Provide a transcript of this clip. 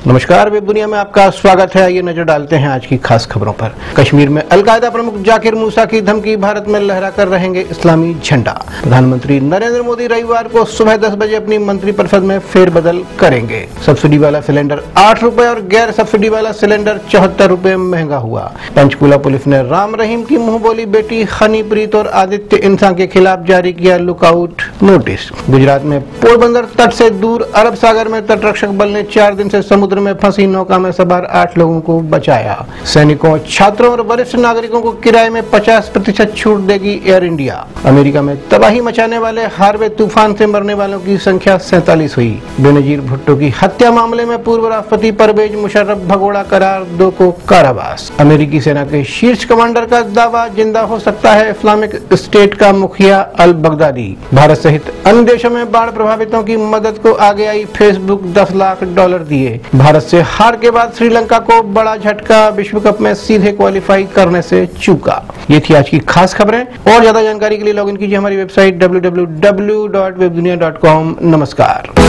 नमस्कार, वेब दुनिया में आपका स्वागत है। आइए नजर डालते हैं आज की खास खबरों पर। कश्मीर में अलकायदा प्रमुख जाकिर मूसा की धमकी, भारत में लहरा कर रहेंगे इस्लामी झंडा। प्रधानमंत्री नरेंद्र मोदी रविवार को सुबह 10 बजे अपनी मंत्रिपरिषद में फेरबदल करेंगे। सब्सिडी वाला सिलेंडर 8 रुपए और गैर सब्सिडी वाला सिलेंडर 74 रुपए महंगा हुआ। पंचकुला पुलिस ने राम रहीम की मुंह बोली बेटी हनीप्रीत और आदित्य इंसान के खिलाफ जारी किया लुकआउट नोटिस। गुजरात में पोरबंदर तट से दूर अरब सागर में तटरक्षक बल ने 4 दिन से समुद्र में फंसी नौका में सवार 8 लोगों को बचाया। सैनिकों, छात्रों और वरिष्ठ नागरिकों को किराए में 50% छूट देगी एयर इंडिया। अमेरिका में तबाही मचाने वाले हार्वे तूफान से मरने वालों की संख्या 47 हुई। बेनजीर भुट्टो की हत्या मामले में पूर्व राष्ट्रपति परवेज मुशर्रफ भगोड़ा करार, 2 को कारावास। अमेरिकी सेना के शीर्ष कमांडर का दावा, जिंदा हो सकता है इस्लामिक स्टेट का मुखिया अल बगदादी। भारत सहित अन्य देशों में बाढ़ प्रभावितों की मदद को आगे आई फेसबुक, $10 लाख दिए। भारत से हार के बाद श्रीलंका को बड़ा झटका, विश्व कप में सीधे क्वालिफाई करने से चूका। ये थी आज की खास खबरें। और ज्यादा जानकारी के लिए लॉगिन कीजिए हमारी वेबसाइट www.webdunia.com। नमस्कार।